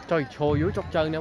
trời trôi dưới chọc chân nè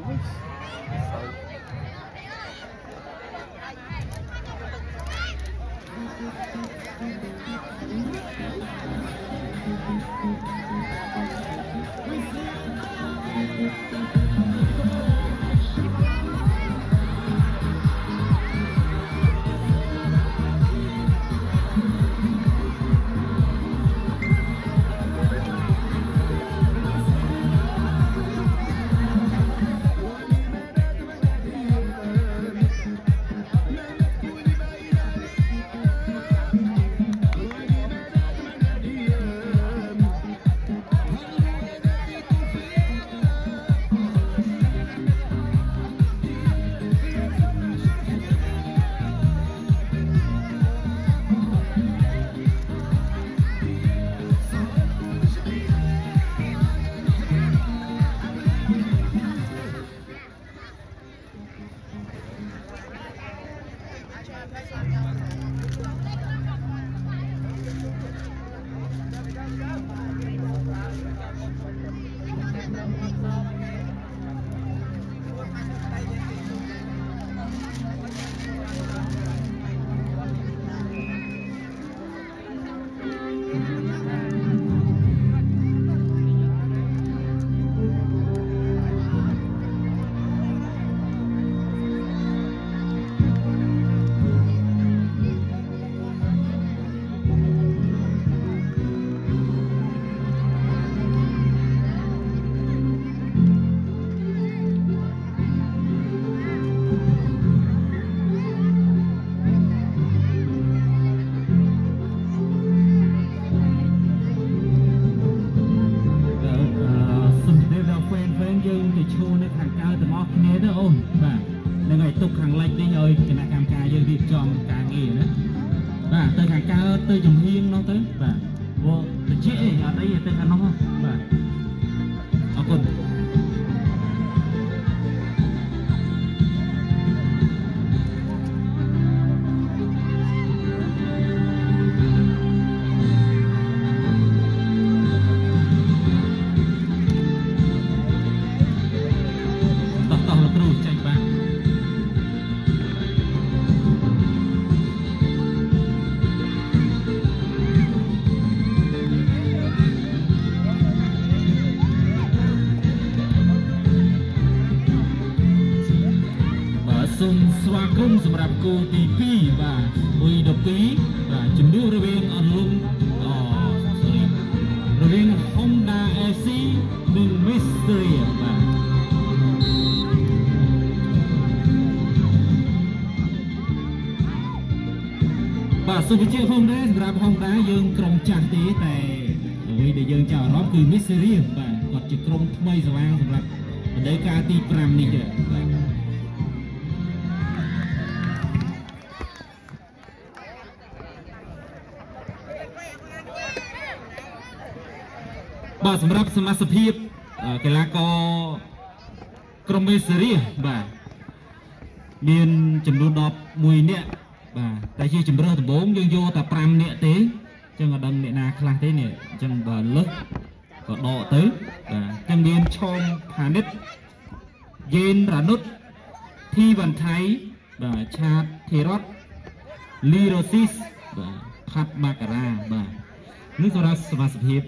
ស្វាគមន៍សម្រាប់គូទី2បាទមួយ12បាទជំនួសរវាងអន្លង់រវាង Honda AC និង Mystery បាទសុខភាព Honda សម្រាប់ Honda យើងក្រុមចាស់ទេតែអ្វីដែលយើងចាប់អារម្មណ៍គឺ Mystery បាទគាត់ជាក្រុមថ្មីស្វាងសម្រាប់រដូវកាលទី5នេះទេបាទសម្រាប់សមាជិកភាពកីឡាករក្រុមមេសេរីបាទមានចំនួន11នាក់បាទតែជាជំរើសដំបូងយើងយកតែ5នាក់ទេអញ្ចឹងអត់ដឹងអ្នកណាខ្លះទេនេះអញ្ចឹងបើលើសក៏ដកទៅបាទទាំងមានឆោមផានិតយេនរ៉ានុតធីវ៉ាន់ថៃបាទឆាតធីរ៉តលីរ៉ូស៊ីសបាទផាត់ម៉ាការ៉ាបាទនេះសម្រាប់សមាជិកភាព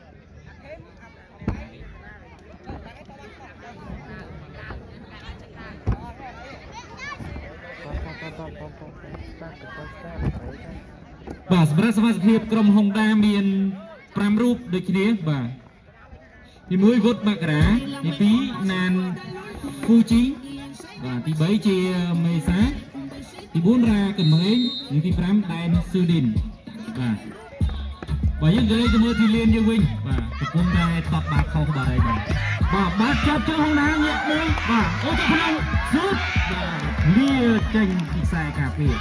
បាទសម្រាប់សមាជិកភាពក្រុម Honda មាន5រូបដូចគ្នាបាទទី1វុតមករាទី2ណានហ្វូជីបាទទី3ជាមេសាទី4រ៉ាកមេងនិងទី5ដែនស៊ឺឌីនបាទបើយើងនិយាយទៅមើលទីលានយើងវិញបាទកំពុងតែតបបាល់ខុសបាទហើយបាទបាទចាប់ជើង Honda ញាក់មួយបាទអូក្នុងស៊ូតបាទលាចេញពីខ្សែការពារ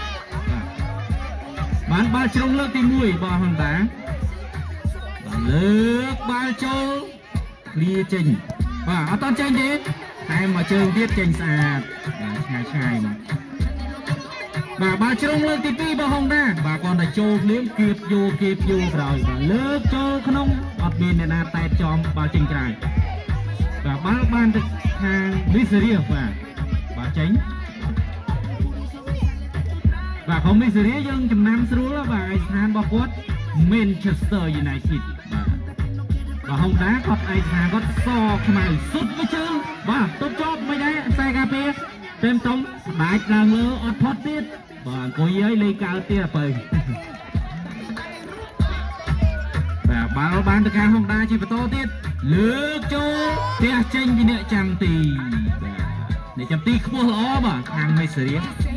បានបាល់ជ្រុងលើកទី1របស់ Honda បាទលើកបាល់ចូលលាចេញបាទអត់តចេញទេតែមកជើងទៀតចេញស្អាតបាទឆ្ងាយមកបាទបាល់ជ្រុងលើកទី2របស់ Honda បាទគាត់តែចូលភ្លាមគៀបយកក្រោយបាទលើកចូលក្នុងអត់មានអ្នកណាតែតចំបាល់ចេញក្រៅ và ban được hàng Miseria và tránh và không Miseria nhưng chấm năm sưu và ai than bao quát Manchester United và không đá có ai than có so mày sút với chứ và tốt chót mấy đấy sai cà phê thêm tông đại càng lơ ọt thoát tiết và cô ấy lấy cao tia bời và bao ban được hàng Honda chỉ phải to tiết lướt cho tia tranh thì nè trăm tỷ để trăm tỷ không lo mà hàng Miseria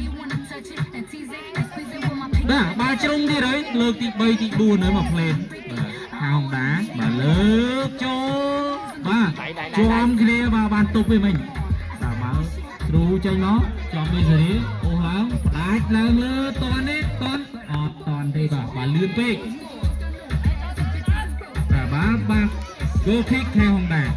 đã ba trong đi đấy lơ tị bay tị buồn nữa mà lên hàng đá mà lơ cho ba cho ông kia vào bàn tục với mình đảm bảo đủ tranh nó cho bây giờ đấy ô lắm đá lần lơ toàn đấy toàn đây bà lươn pê và ba go kick theo Hồng Đà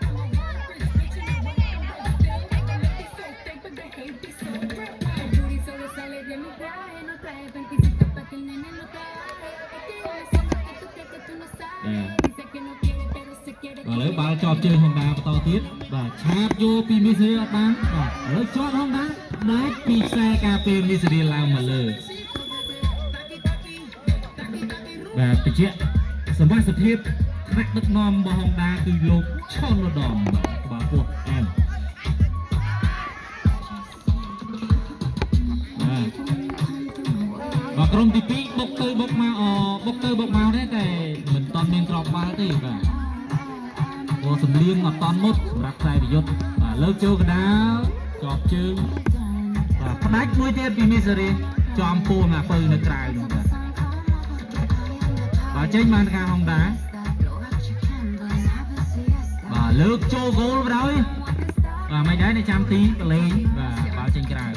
và lấy bao cho chơi Hồng Đà to tiết và chạp vô pi Miseria bán và lấy chót Hồng Đà đấy pi xe cà phê Miseria làm mà lờ và cái chuyện sớm ba sớm hiệp khách đất nom mà Hồng Đà từ lục cho nó đòn và cuộc em và trong tí phí bốc tơi bốc màu đấy cái mình toàn miền trọc ba thế và cô sầm liên ngọt toàn mốt rắc sai để dốt và lơ châu cái đá chọp chưng và phát đách mũi tiết vì Miseria cho ông pô mà phơi nó cài và trên màn ca Hồng Đá và lướt châu gol vào đó và mấy đáy này trăm tí lên và báo trên cài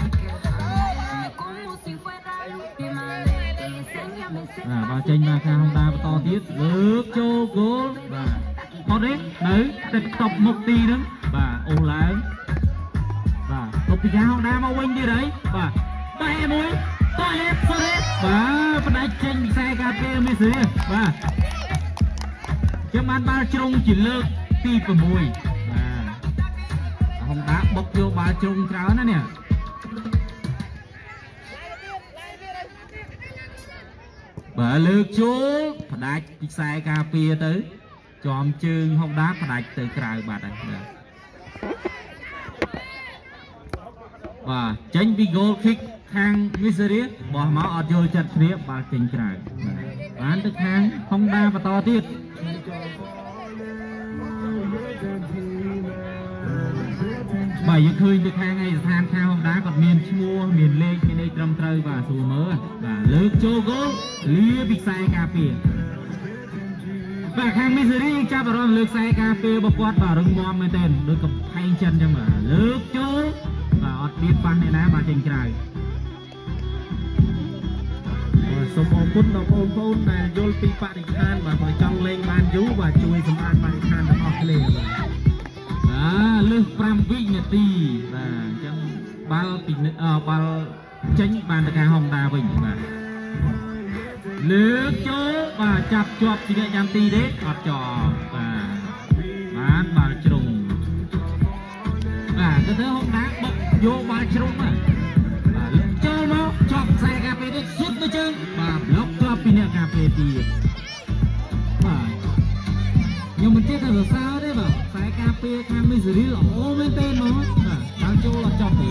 và trên màn ca Hồng Đá to tiết lướt châu gol và họ đấy đấy tập tập một tí nữa và ô láng và tập thì Hồng Đá mau quên đi đấy và tay mũi toilet và phần đại tranh xe cà phê Miseria và cho bạn ba trong chỉ lơ ti của mùi và Hồng Đá bốc vô ba trong tráo nữa nè và lược chú phần đại xe cà phê tới chòm chương Hồng Đá phần đại từ cài bạt này và tránh bị goal kick hàng Miseria bỏ máu ở vô chặt phía và trình cài bán được hàng Hồng Đá và to tiết bởi những khơi được hai ngày than theo Hồng Đá còn miền chua miền lê miền đây trầm trơi và sù mớ và lướt châu gỗ lia bị sai cà phê và hàng Miseria cha vào đó lướt sai cà phê bọc quát vào rừng bom mấy tên đôi cặp thay chân cho mà lướt châu và ọt biết pan này đá mà trình cài សូមអរគុណដល់បងប្អូនដែលយល់ពីបរិស្ថានបាទបើចង់លេងបានយូរបាទជួយសម្អាតបរិស្ថានទាំងអស់គ្នាបាទលើស5វិនាទីបាទអញ្ចឹងបាល់ពីបាល់ចេញបានទៅការHồng Đáវិញបាទលើកចូលបាទចាប់ជាប់ពីអ្នកចាំទីទេអត់ចោលបាទបានបាល់ជ្រុងបាទទៅHồng Đáបុកយកបាល់ជ្រុងបាទចូលមកជាប់ខ្សែកាពេលទៅសុទ្ធទៅជើងបាទឡុកជាប់ពីអ្នកកាពេលទៀតបាទខ្ញុំមិនទៀតទៅសរសើរទេបាទខ្សែកាពេលខាងMiseriaល្អមែនទេមកបាទដល់ចូលអត់ចប់ទេ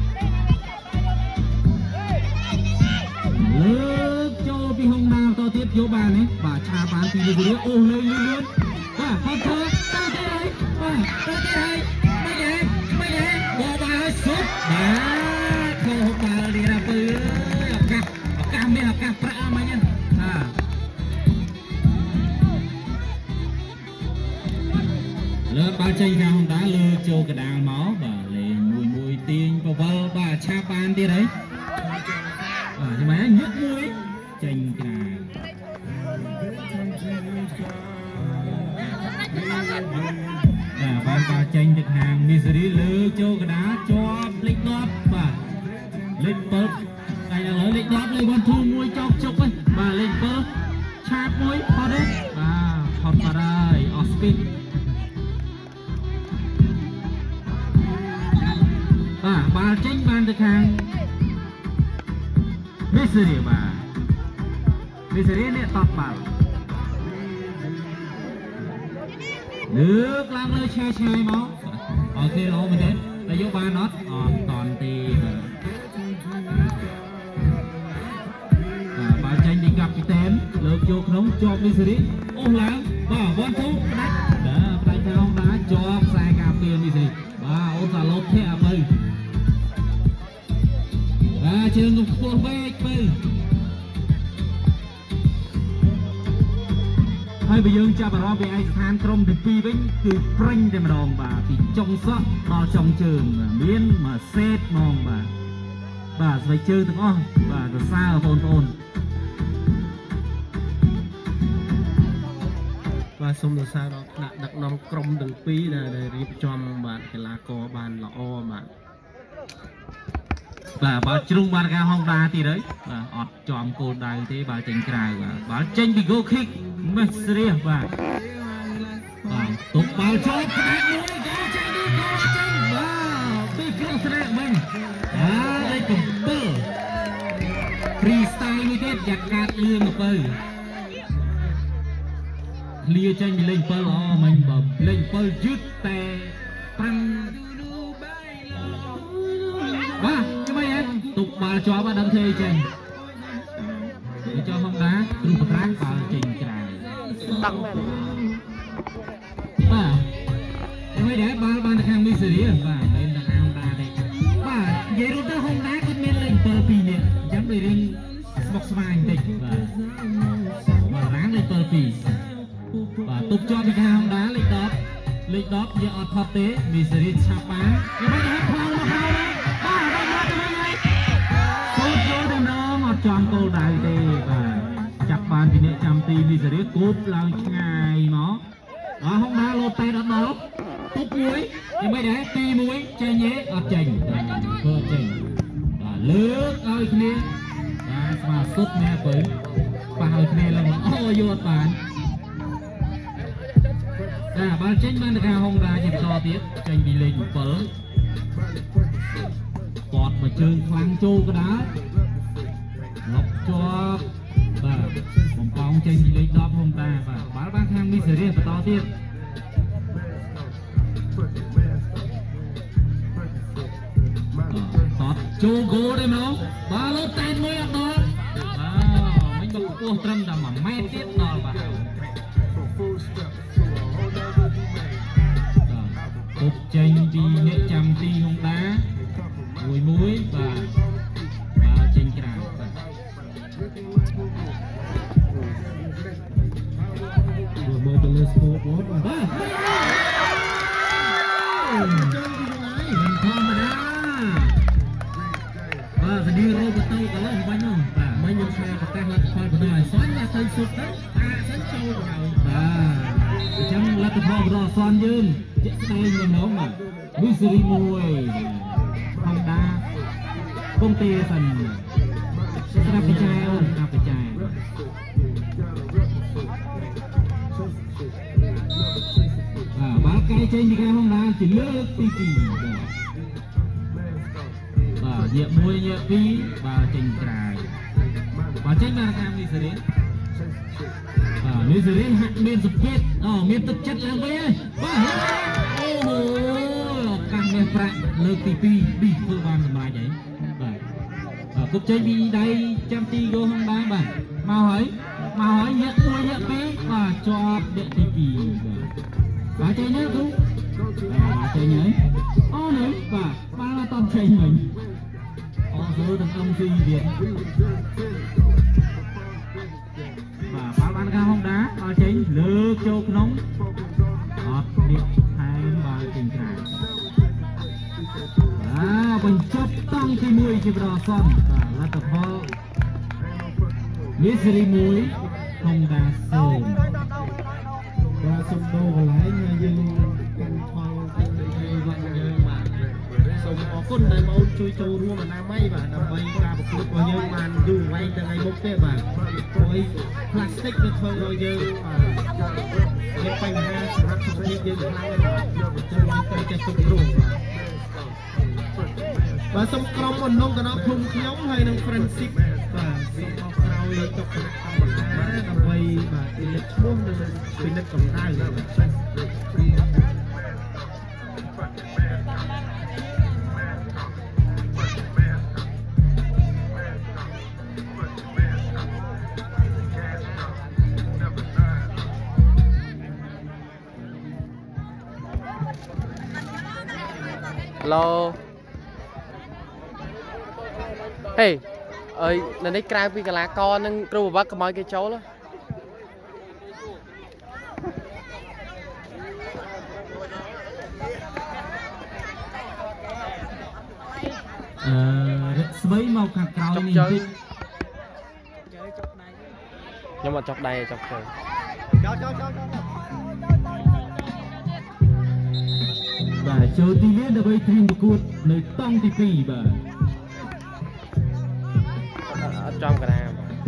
លើកចូលពីHồng ĐáតទៀតយកបាននេះបាទឆាបានពីMiseriaអូលេងលឿនបាទខំធ្វើទៅទៀតហើយបាទទៅទៀតហើយមិនហែបោះបានហើយសុទ្ធបាទខោបាល់នេះណាពើឱកាសមានឱកាសប្រាក់អីហ្នឹងលើបាល់ចេញខាងHồng Đáលើចូលកដាលមកបាទលេងមួយទាញបវលបាទឆាប់បានទៀតហើយបាទចាំមើលញឹកមួយចេញក្រៅបាទបាល់ចេញទៅខាងMiseriaលើចូលកដាលជាប់លេខ10បាទលេខ7តែឥឡូវលេខ10លេខ1 2មួយចោកជុកហ្នឹងបាទលេខ7ឆាប់មួយផុតទេបាទផុតបាត់ហើយអស់ស្ពីដសេរីបាទមីសេរីនេះតបបាល់លើកឡើងលើឆ្ងាយមកអូខេល្អមែនទេតែយកបានអត់អត់តន់ទេបាទចាញ់ពីកាពីតែនលើកយកក្នុងជាប់មីសេរីអូសឡើងបាទវ៉ាន់ធូផ្ដាច់ផ្ដាច់ទៅហងដាជាប់ខ្សែការពារមីសេរីបាទអូសាឡូបធាក់អាបើបាទជើងខ្ពស់វែកបើហើយបើយើងចាប់អារម្មណ៍ពីឯកស្ថានក្រុមទី2វិញគឺព្រិញតែម្ដងបាទពីចុងសក់ដល់ចុងជើងមានមួយសេតហ្មងបាទស្បែកជើងទាំងអស់បាទសរសើរបងប្អូនបាទសូមសរសើរដល់ថ្នាក់ដឹកនាំក្រុមទាំងពីរដែលរៀបចំបាទកីឡាករបានល្អបាទបាល់ជ្រុងបានការហងដាទៀតហើយបាទអត់ចំគោលដៅទេបាល់ចេញក្រៅបាទបាល់ចេញពី goal kick មេស្រីបាទទុកបាល់ចូលផ្ដាច់មួយចូលចេញបាទពីគ្រោះស្រាក់វិញលេខ7 freestyle មួយទៀតយ៉ាក់កាតលឿនទៅឃ្លាចេញពីលេខ7ល្អមិញបាទលេខ7យឺតតែ5បាទទុកបាល់ជាប់ដល់ធ្វើចេញចុះហងដាគ្រូបត្រាំងបាល់ចេញក្រៅតាំងបាទហើយដែរបាល់បានទៅខាងមីសេរីបាទលេងទៅខាងហងដាទេបាទនិយាយរួមទៅហងដាគាត់មានលេង7 2នាក់អញ្ចឹងដូចរៀងស្មុគស្មាញបន្តិចបាទរាងលេង7 2បាទទុកជាប់ពីខាងហងដាលេខ10យកអត់ផុតទេមីសេរីឆាប់បានហើយដែរខ្លាំងមកហើយចំគោលដៅទេបាទចាប់បានពីអ្នកចាំទីមីសេរីគប់ឡើងឆ្ងាយមកហងដាលោតតែដល់ទុកមួយយ៉ាងម៉េចដែរទី1ចេញទេអត់ចេញធ្វើចេញបាទលើកឲ្យគ្នាបាទស្មាសុទ្ធណាបើប៉ះឲ្យគ្នាឡើងអូយកអត់បានបាល់ចេញបានទៅខាងហងដាជាបន្តទៀតចេញពីលេខ7គាត់មកជើងខ្លាំងចូលកដាលលុបជាប់បាទបំពងចេញពីលេខ10ហងដាបាទបាល់បានខាងមីសេរីបន្តទៀតតតចូលគោទេមកបាល់លោតតែមួយអត់ដល់មិញមកខ្ពស់ត្រឹមតែ1ម៉ែត្រទៀតដល់បាទទុកចេញពីអ្នកចាំទីហងដាមួយបាទបាល់ចេញក្រៅមើលទៅលើស្គរបតបាទមិនធម្មតាបាទស្ឌីរ៉ូបតូកន្លងវិញនោះបាទមិញខ្ញុំឆ្លងប្រកាសលទ្ធផលបណ្ដោះអាសន្នថាទៅសុទ្ធទៅសិនចូលទៅហើយបាទអញ្ចឹងលទ្ធផលបណ្ដោះអាសន្នយើងជាក់ស្ដែងវិញនោះបាទមីសេរីមួយហងដាគង់ទេសិនស្រាប់បច្ចាអូនស្រាប់បច្ចាបាល់កែចេញពីខាងហងដាជាលើកទី2បាទញាក់1ញាក់2បាល់ចេញក្រៅបាល់ចេញបានខាងមីសេរីមីសេរីហាក់មានសម្ពាធមានទឹកចិត្តឡើងវិញហើយបាទអូហូឱកាសនេះប្រាក់លើកទី2ពីធ្វើបានសម្រេចហើយបាទគប់ចេញពីដៃចាំទីយកហងដាបាទមកហើយញាក់1ញាក់2បាទជាប់អ្នកទី2បាទចេញទៅគ្រូចេញហើយអូនេះបាទបាល់អត់តចេញមិញអូសើទាំងអង្គស៊ីទៀតបាទបាល់បានខាងហងដាដល់ចេញលើកចូលក្នុងអត់នេះថែមបាល់ចេញក្រៅបញ្ចប់តង់ទី1ជាប្រសនបាទលទ្ធផលមីសេរី1ហងដា0 បាទសុំដូរកន្លែងយើងកាន់ថងទៅវត្តយើងបាទសូមអរគុណដែលមកជួយចូលរួមអនាម័យបាទដើម្បីការប្រកួតរបស់យើងបានយូរអង្វែងទៅថ្ងៃមុខទេបាទព្រោះផ្លាស្ទិកវាធ្វើឲ្យយើងមានបញ្ហាសម្រាប់សុខភាពយើងខ្លាំងណាស់បាទចឹងយើងត្រូវចេះគ្រប់គ្រងបាទសូមក្រុមអនុកណ្ដោភូមិខ្ញុំហើយនិង friendship បាទនិតឈ្មោះនិងពិនិត្យកម្ដៅឡូហេអើយនៅនេះក្រៅពីកីឡាករនឹងគ្រូបវឹកកុំឲ្យគេចូលរស្មីមកខាងក្រោយនេះតិចខ្ញុំអត់ចុកដៃចុកជើងបាទចូលទីលានដើម្បីត្រៀមប្រកួតនៅតង់ទី2បាទអត់ចំកណ្ដាល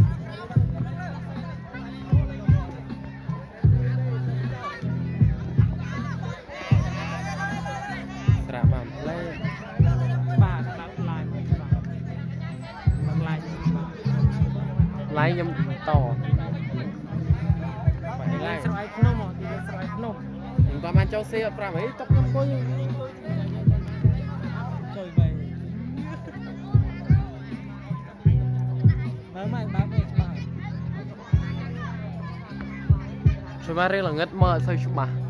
ស្រាប់បានផ្លេបាទដាក់ឡាយឡាយខ្ញុំតឡាយស្រ័យភ្នំហ៎ទីស្រ័យភ្នំខ្ញុំក៏បានចូលស៊ីអត់ប្រាប់អីតុកខ្ញុំអង្គុយចូលបីមើលច្បាស់រៀងល្ងឹតមើលអត់សូវច្បាស់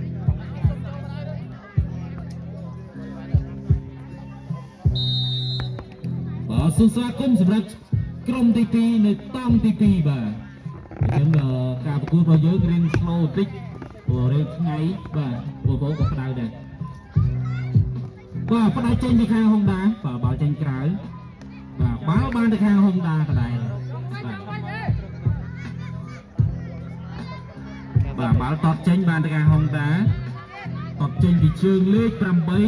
បាទសូមស្វាគមន៍សម្រាប់ក្រុមទី2នៅតង់ទី2បាទអញ្ចឹងការប្រកួតរបស់យើងរៀង slow បន្តិចព្រោះរឿងថ្ងៃបាទបងប្អូនក៏ក្តៅដែរបាទផ្ដាច់ចេញពីខាង Honda បាទបាល់ចេញក្រៅបាទបាល់បានទៅខាង Honda ដដែលបាទបាល់តបចេញបានទៅខាង Honda តបចេញពីជើងលេខ 8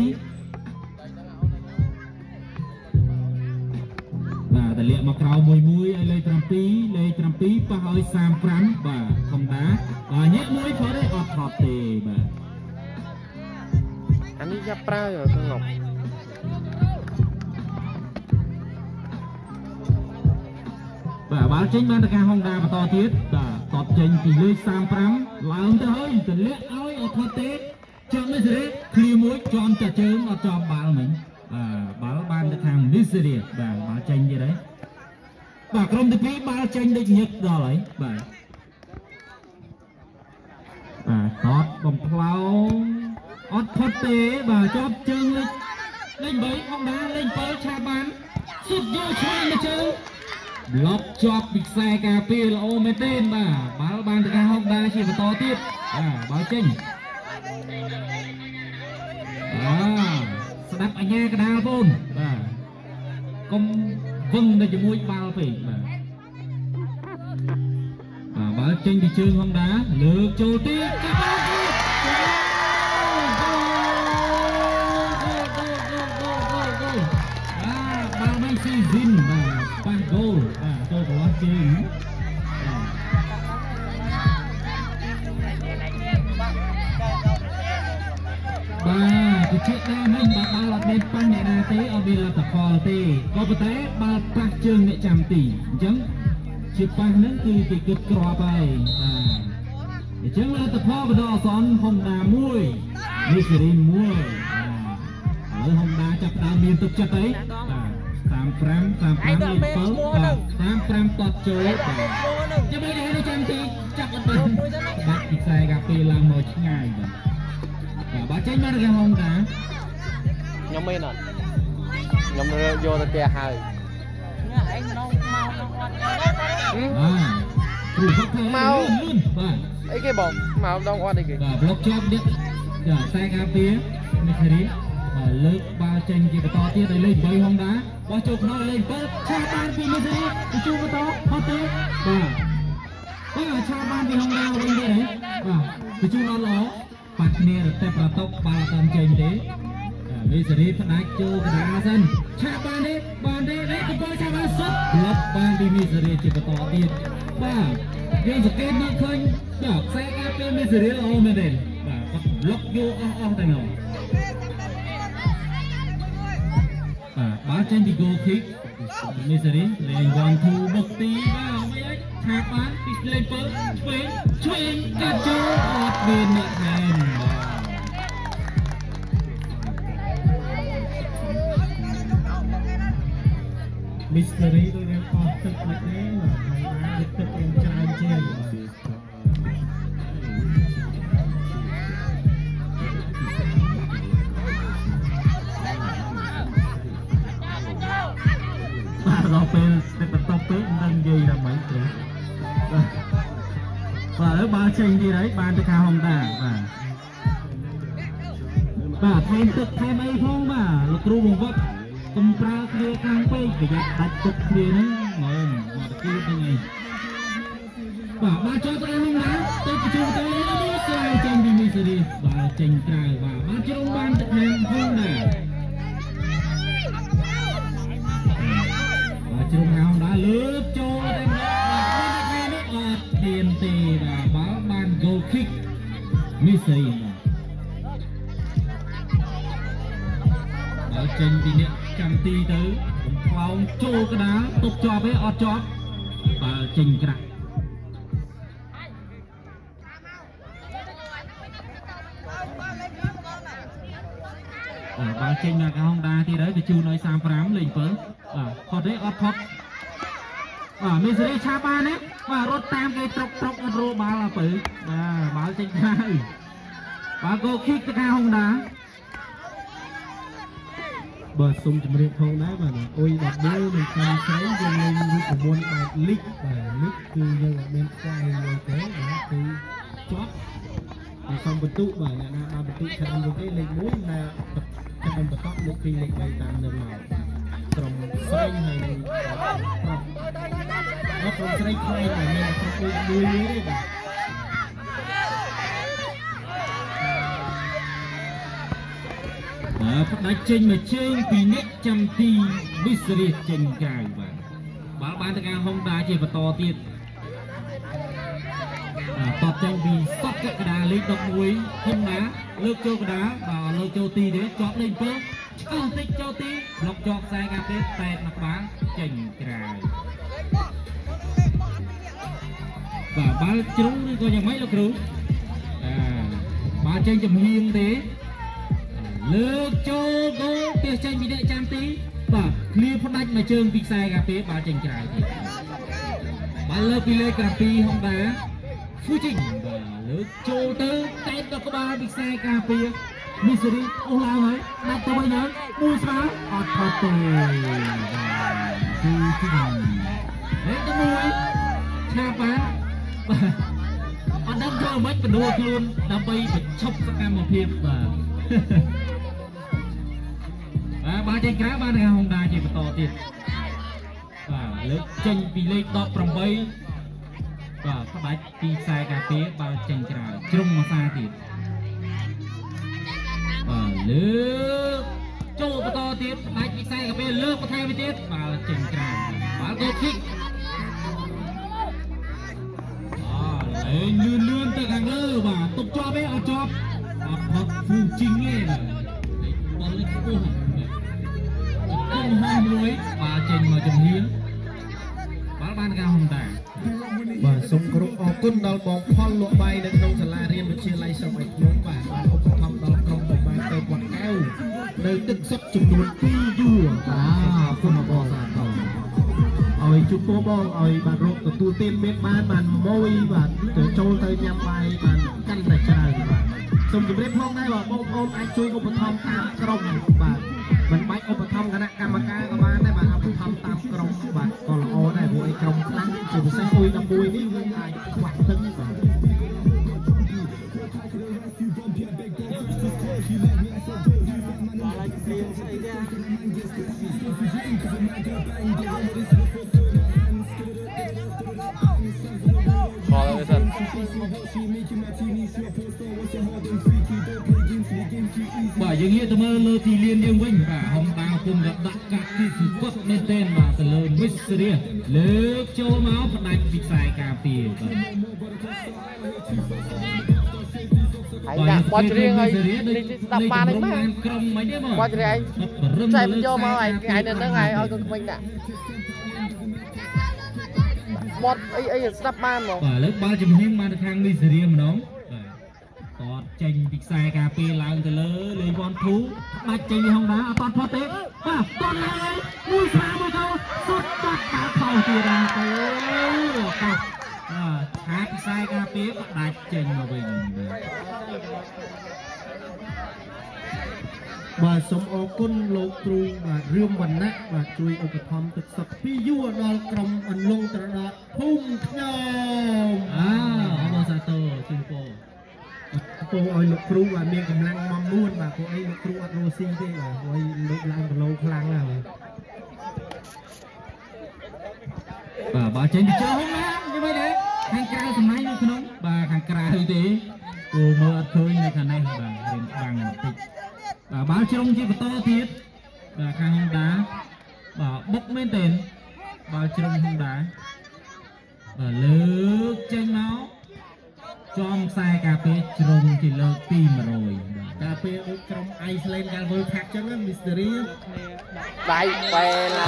បាទតម្លាក់មកក្រៅមួយឲ្យលេខ 7ប៉ះឲ្យ 35បាទ Honda បាទញាក់មួយផុតទេអត់ផុតទេបាទអានេះយ៉ាប់ប្រើក្នុងបាទបាល់ចេញបានទៅខាង Honda បន្តទៀតបាទតបចេញពីលេខ 35ឡើងទៅហើយតម្លាក់ឲ្យអត់ផុតទេចាំមិសរ៉េឃ្លៀមួយចំតែជើងអត់ចំបាល់មិញបាល់បានទៅខាង Misery បាទបាល់ចេញទៀតហើយបាទក្រុមទី2បាល់ចេញដូចញឹកដល់ហើយបាទតបបំផ្លោអត់ផុតទេបាទជាប់ជើងលេខ 3 Honda លេខ 7 ឆាបានសុទ្ធយកឆ្វេងមកជើងឡប់ជាប់ពីខ្សែការពារល្អមែនទេបាទបាល់បានទៅខាង Honda ជាបន្តទៀតបាល់ចេញស្ដាប់អញ្ញាកដាលបងបាទកុំវឹងទៅជាមួយបាល់ពេកបាទបាល់ចេញពីជើង Honda លើកចូលទីចាប់បាល់មិនស៊ីស៊ីនបាទប៉ះហ្គោលចូលកន្លោះជើងបាទទៅជិះដែរមិញបាទបាល់អត់មានប៉ះអ្នកណាទេអត់មានលទ្ធផលទេក៏ប៉ុន្តែបាល់ប៉ះជើងអ្នកចាំទីអញ្ចឹងជាប៉ះហ្នឹងគឺគេគិតក្របហើយអញ្ចឹងលទ្ធផលបណ្ដោះអាសន្ន Honda 1 Misery 1ឥឡូវ Honda ចាប់ដើមមានទឹកចិត្តអីបាទ35លេខ 7បាទ35តតចូលបាទចាំមើលនេះចាំទីចាប់អត់បានបាត់ពីខ្សែការពារឡើងមកឆ្ងាយបាទបាទចេញមកដល់ Honda ខ្ញុំមានអត់ខ្ញុំយកទៅផ្ទះហើយឯងមកគ្រូផឹកមកបាទអីគេបងមកម្ដងអត់អីគេបាទប្លុកជាប់នេះខ្សែការពារនេះឃើញលើកបាល់ចេញជាបន្តទៀតដោយលេខ 3 Honda បោះចូលក្នុងលេខ 7 ឆាបានពីនេះទៅជួបបន្តផុតទេបាទឆាបានពី Honda វិញទេបាទទៅជួបដល់ល្អប៉ះគ្នាតែប្រតុកបាល់អត់តាមចេញទេMisery ផ្ដាច់ចូលកណ្ដាលសិនឆាបានទេលេខ 7 ឆាបានសុទ្ធលុបបានពី Misery ជាបន្តទៀតបាទយើងសង្កេតមើលឃើញខ្សែការពារ Misery ល្អមែនទេបាទគាត់លុបយកអស់តែនោះបាល់ចេញពី goal kick Misery លេង 1-2 បុកទីបាទមិនអីឆាប bán thì lên bớ chuối cả chỗ một bên nữa này Mystery tôi đang có tức là thế mà thầy đã được tức em trai trên rồi bên sẽ bắt tóc tới nâng dây là mấy tuổi và ở ba tranh đi đấy ban cho cao hồng đà và thêm tức thêm ấy không mà lục ru bùng vấp cùng pra kia càng quay cái giặc đặt tục kia nữa ngon mà kia thế này và ba cho tôi không đá tôi chỉ cho tôi nó đi xoay tranh đi mình sẽ đi và tranh cài và ba cho ông ban thực hiện không đà Trung Hào đã lướt cho đánh nước tiền tì và báo ban goal kick Messi ở trên thì nhận trăm ti tới phong chô cái đá tục cho với ọt chót và trình cái ở ba trình là cái Honda thì đấy thì chu nói sang phám lên phớ còn đấy ọt thọt mình sẽ đi cha ba đấy và rốt tam cái trọc rô ba là phớ báo trình ra và goal kick cái Honda bờ sông chìm riêng không đá mà ôi đặt đôi mình xem thấy dân lên của môn bài lít và lít cứ như là bên quay như thế đó từ chót rồi xong bật tụ bởi là ba bật tụ sẽ ăn với cái lệnh mũi là cho anh bật tóc lúc khi lệnh bay tạm đường nào trồng xoay hay nó trồng xoay khoai là nên là không có đuôi lưới đấy bà đánh trên mà trên vì nét trăm ti Mystery trên cài và báo bán được Honda chỉ và to tiền tọt tranh vì sắp cái đá lên đập mũi không đá lơ châu cái đá và lơ châu ti đấy chọn lên phớ cho tí lọc chọn sai cà phê tẹt mặt bán chỉnh cài và ba chúng coi nhà máy là cứu ba tranh chầm hiên thế lơ châu go tiền tranh bị đệ trăm tí và clear phát đánh mà chơi bị sai cà phê ba chỉnh cài ba lơ pi lê cà phê không đá phu trình và lơ châu tơ tẹt vào các ba bị sai cà phê Mystery ô lao ấy đặt cho bây giờ mua sao ọt thọt tề phu trình đấy cái mũi cha bán ọt đâm cho mấy cái đồ luôn đâm bay phải chọc ra cam một hiệp và ba tranh cá ba này Honda chỉ phải to tiền và lớp tranh bị lên đọc trong bay và các bạn đi sai cà phê ba tranh trả trung mà xa tiền và lớp châu và to tiền bạn đi sai cà phê lớp có thay với tiền và tranh trả và goal kick lươn lươn từ hàng lơ và tục cho bé ở chóp hoặc phu chính nghe là bóng lên cô không hai muối và trình mà chồng hiến bán ban cao hồng tả và sông cột ở côn đào bóng phong lộ bay đến nông sản la riêng được chia lây sau bạch nhóm và bán ông thông đào công một bàn tờ quạt keo nơi tức sắp chụp đuôi pi dùa không mà bỏ ra tàu ơi chụp phố bong ơi bạn rộp từ tu tiên biết bàn môi và từ trôi tới nhằm bay bàn căn tại trời sông chụp riêng phong đây là bông ôm anh chui ông một thông tam crom và mình bay ông một thông cái này cam ca các bạn đây mà ông thông tam crom và còn là này bộ crom lắm chỉ một xe ôi đâm bùi đi ai quạt tấn bởi những nghĩa từ mơ lơ thì liên điên vinh và hồng bao cùng gặp đặt các khi sự quất lên tên và từ lời Mystery lớp châu máu phát đánh bị sai cà phê anh đã qua riêng ấy đi tập ba đấy mà qua riêng anh chạy vô mà anh nên nó ngày ở con mình đã บอดไอ้สตับบ้านหรอ và lớp ba chấm hiên mà thang mi sỉ mà nó tọt chênh bị sai cà phêឡើងទៅលើលេងបនធូដាច់ចេញពីហងដាអត់ផុតទេបាទតន់ហើយមួយស្រាមួយទៅសុទ្ធបាត់បាត់ខោទៀតដល់ទៅកោឆាពីsai cà phêក៏ដាច់ចេញមកវិញបាទសូមអរគុណលោកគ្រូបាទរឿមវណ្ណៈបាទជួយឧបត្ថម្ភទឹកសុទ្ធពីយួរដល់ក្រុមអន្លង់ត្រដកភូមិខ្ញុំអបសាទរជូនពរពរឲ្យលោកគ្រូបាទមានកម្លាំងមមួនបាទព្រោះអីលោកគ្រូអត់រស់ស៊ីទេបាទព្រោះអីលោកឡើងគីឡូខ្លាំងណាស់បាទបើចេញទៅជើងណានិយាយដែរខាងក្រៅសម័យនៅក្នុងបាទខាងក្រៅទេគូមើលអត់ឃើញនៅខាងនេះបាទរៀនបាំងបន្តិចបាទបាល់ជ្រុងជាបន្តទៀតបាទខាងហុងដាបាទបុកមែនទេបាល់ជ្រុងហុងដាបាទលើកចេញមកចំខ្សែការពារជ្រុងជាលើកទី100 ការពារដូចក្រុមអៃស្លេនកាលវើលខាប់ចឹងមីស្តេរីដៃបែណា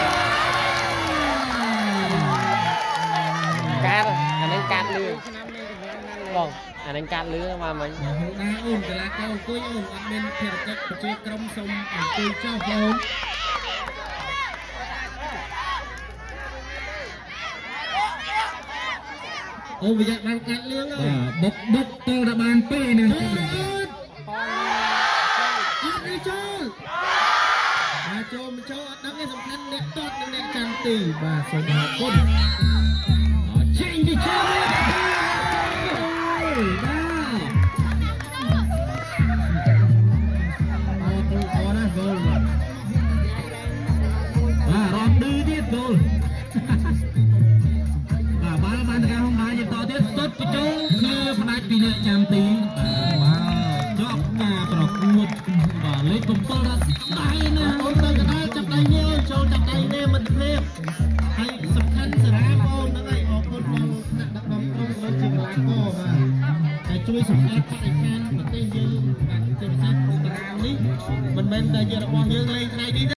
កាត់អានេះកាត់លឿនបងអានេះកាត់លឿនមកមិញហូណាអូនកីឡាករអង្គុយអូនអត់មានភារកិច្ចប្រជាក្រុមសូមអង្គុយចុះបងអូវាយកបានកាត់លឿនហើយបុកទៅដល់បានពេលនឹងអត់នេះចូលបាទចូលមិនចូលអត់ដឹងទេសំខាន់អ្នកតតនិងអ្នកចាំទីបាទសូមអរគុណចេញពីចូលបាទអូណាហ្គោលបាទរំឌឺទៀតហ្គោលបាទបាល់បានទៅហងដាយតទៀតសុទ្ធបញ្ចូលគឺផ្ដាច់ពីអ្នកចាំទីបាទជាប់ការប្រកួតបាទលេខ7ដល់ដៃណាអូនទៅកណ្ដាលចាប់ដៃនេះចូលចាប់ដៃនេះមិនភ្លេចហើយសំខាន់សារ៉ាបងហ្នឹងហើយអរគុណបងថ្នាក់ដឹកនាំក្រុមដូចជាកីឡាករបាទតែជួយសម្អាតបរិស្ថានប្រទេសយើងបាទជាពិសេសតារាងនេះមិនមែនតែជារបស់យើងលេងថ្ងៃនេះ